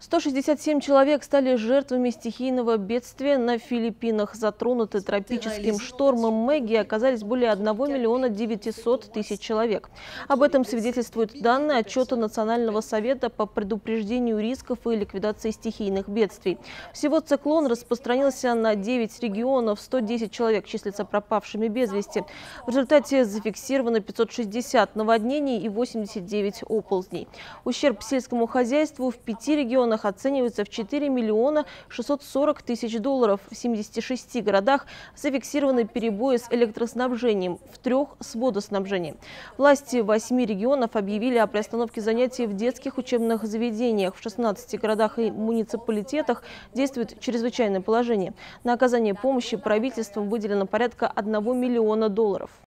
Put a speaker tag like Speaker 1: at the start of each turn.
Speaker 1: 167 человек стали жертвами стихийного бедствия на Филиппинах. Затронуты тропическим штормом Мэгги оказались более 1 миллиона 900 тысяч человек. Об этом свидетельствуют данные отчета Национального совета по предупреждению рисков и ликвидации стихийных бедствий. Всего циклон распространился на 9 регионов, 110 человек числятся пропавшими без вести. В результате зафиксировано 560 наводнений и 89 оползней. Ущерб сельскому хозяйству в 5 регионах оценивается в 4 миллиона 640 тысяч долларов. В 76 городах зафиксированы перебои с электроснабжением, в 3 с водоснабжением. Власти 8 регионов объявили о приостановке занятий в детских учебных заведениях. В 16 городах и муниципалитетах действует чрезвычайное положение. На оказание помощи правительством выделено порядка 1 миллиона долларов.